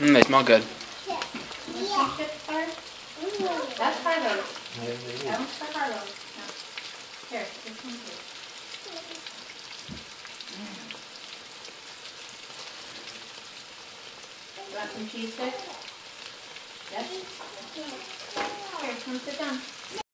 They smell good. That's Carlos. That one's for Carlos. No. Here, this one's here. You want some cheese sticks? Yes? Here, come sit down.